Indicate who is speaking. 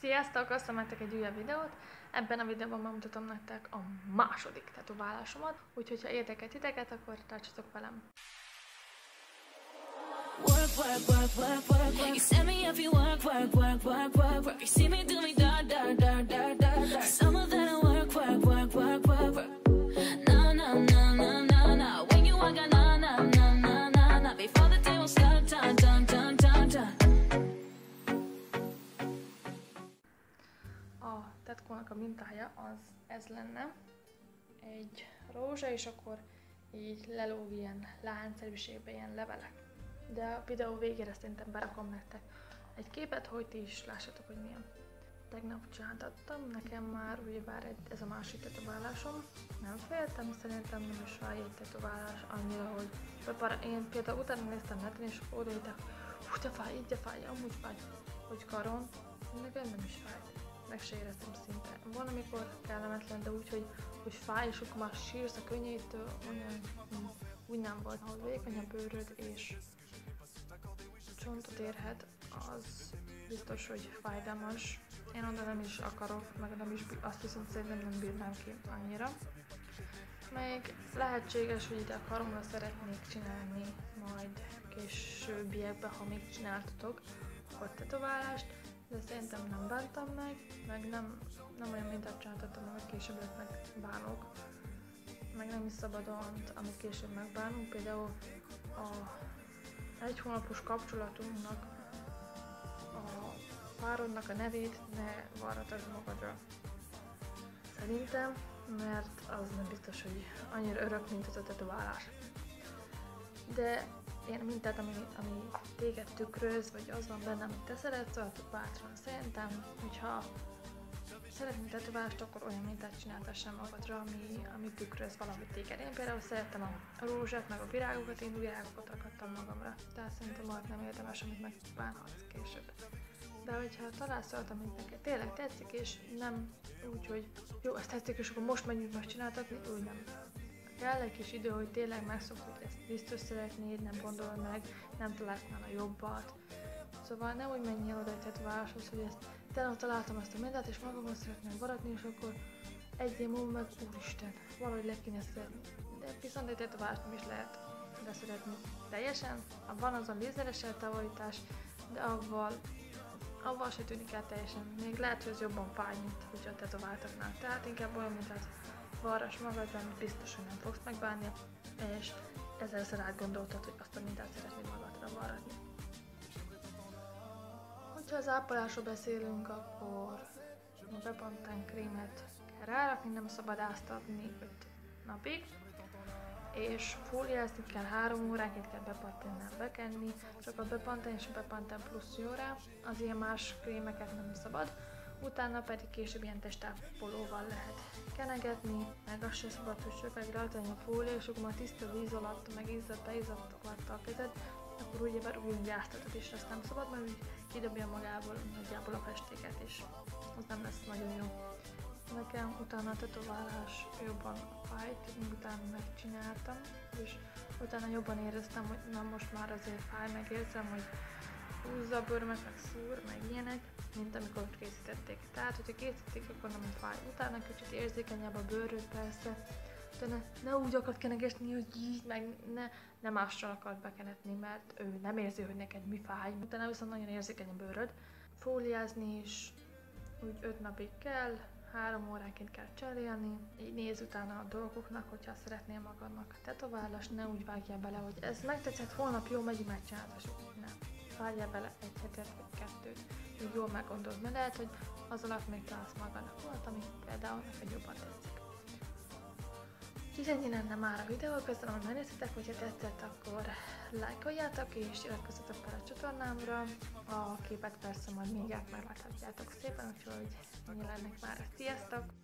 Speaker 1: Sziasztok! Köszönhetek egy újabb videót. Ebben a videóban megmutatom nektek a második tetoválásomat, úgyhogy ha érdekel titeket, akkor tartsatok velem. Work, work, work, work, work, work. You set me up, you work, work, work, work, work, work. You see me do me da da da da da da. Some of that I work, work, work, work, work, work. Na na na na na na. When you walk, na na na na na na. Before the day will start, dun dun dun dun dun. A tetkónak a mintája az ez lenne, egy rózsa, és akkor így lelóg ilyen láncszerűségbe ilyen levelek. De a videó végére szerintem berakom nektek egy képet, hogy ti is lássatok, hogy milyen. Tegnap csináltattam, nekem már ugyebár ez a másik tetoválásom. Nem féltem, szerintem nem is fáj egy tetoválás annyira, hogy én például utána néztem neten, és odaültek, hú, de fáj, így de fáj, amúgy fáj, hogy karon, nekem nem is fájt. Meg se éreztem szinte. Van, amikor kellemetlen, de úgy, hogy fáj, és akkor már sírsz a könnyétől, úgy nem volt. Ha vékony a bőröd és csontot érhet, az biztos, hogy fájdalmas. Én oda nem is akarok, meg nem is, azt viszont szerintem nem bírnám ki annyira. Még lehetséges, hogy ide a karomra szeretnék csinálni majd későbbiekben, ha még csináltatok a tetoválást, de szerintem nem bántam meg nem olyan mintát csináltattam, amit később megbánok, meg nem is szabadon, amit később megbánunk. Például a egy hónapos kapcsolatunknak a párodnak a nevét ne varratod magadra. Szerintem, mert az nem biztos, hogy annyira örök, mint az a tetoválás. De én mintát, ami téged tükröz, vagy az van benne, amit te szeretsz, adtuk bátran. Szerintem, hogyha szeretnél tetoválást, akkor olyan mintát csináltassam magadra, ami tükröz valahogy téged. Én például szerettem a rózsát, meg a virágokat, én virágokat akadtam magamra. Tehát szerintem arra nem érdemes, amit megbánhatsz később. De hogyha találsz olyat, amit neked tényleg tetszik, és nem úgy, hogy jó, ezt tetszik, és akkor most menjünk most csináltatni, úgy nem. Kell egy kis idő, hogy tényleg megszokod, hogy ezt biztos szeretnéd, nem gondolod meg, nem találsz nála jobbat. Szóval ne úgy menjél oda egy tetováláshoz, hogy ezt tényleg találtam ezt a mintát, és magamon szeretném varatni, és akkor egy év múlva meg úristen, valahogy le kéne szeretni. De viszont egy tetoválást nem is lehet leszeretni teljesen. Van az a lézeres eltávolítás, de avval se tűnik el teljesen. Még lehet, hogy ez jobban fáj, mint hogyha tetováltatnál. Tehát inkább olyan mintát varrass magadra, amit biztos, hogy nem fogsz megbánni, és ezerszer átgondoltad, hogy azt a mintát szeretnéd magadra varratni. Hogyha az ápolásról beszélünk, akkor a bepantán krémet kell rárakni, nem szabad áztatni 5 napig, és fóliázni kell 3 óránként, kell bepantennel bekenni, csak a bepantán és a bepantán plusz jó rá, az ilyen más krémeket nem szabad. Utána pedig később ilyen testápolóval lehet kenegetni, meg azt sem szabad, hogy sokáig rajta legyen a fólia, és akkor már tiszta víz alatt, meg beizzadt alatt a kezed, akkor ugyebár újra áztatod, és azt nem szabad, mert úgy kidobja magából nagyjából a festéket, és az nem lesz nagyon jó. Nekem utána a tetoválás jobban fájt, miután megcsináltam, és utána jobban éreztem, hogy na most már azért fáj, meg érzem, hogy húzza a bőrömet, meg szúr, meg ilyenek, mint amikor készítették. Tehát, hogyha készítették, akkor nem fáj. Utána kicsit érzékenyebb a bőröd persze, de ne úgy akart kenegesni, hogy így, meg ne mással akart bekenetni, mert ő nem érzi, hogy neked mi fáj. Utána viszont nagyon érzékeny a bőröd. Fóliázni is úgy 5 napig kell, 3 óránként kell cserélni, így nézz utána a dolgoknak, hogyha szeretnél magadnak tetoválást, ne úgy vágjál bele, hogy ez megtetszett, holnap jó, megint megcsináltassuk. Nem. Vágjál bele egy hetet vagy 2-t, hogy jól meggondold, mert lehet, hogy az alatt még találsz magadnak volt, ami például neked jobban tetszik. Úgyhogy ennyi lenne már a videó, köszönöm, hogy megnéztetek, hogyha tetszett, akkor lájkoljátok és iratkozzatok fel a csatornámra. A képet persze majd mindjárt megláthatjátok szépen, úgyhogy ennyi lennek már. Sziasztok!